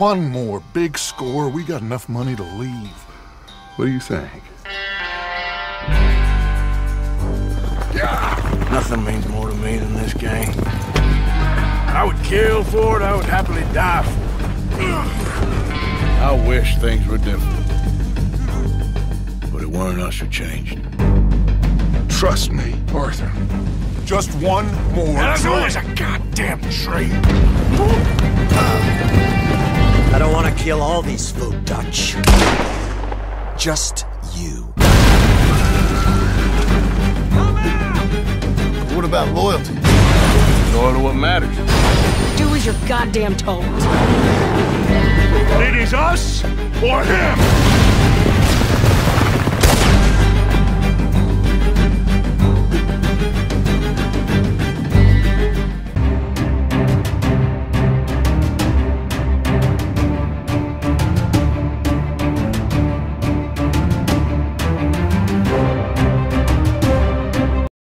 one more big score, we got enough money to leave. What do you think? Nothing means more to me than this game. I would kill for it, I would happily die for it. I wish things were different. But it weren't us who changed. Trust me, Arthur. Just one more. There's always a goddamn tree. I don't want to kill all these folk, Dutch. Just you. What about loyalty? Loyal to what matters. Do as you're goddamn told. It is us or him.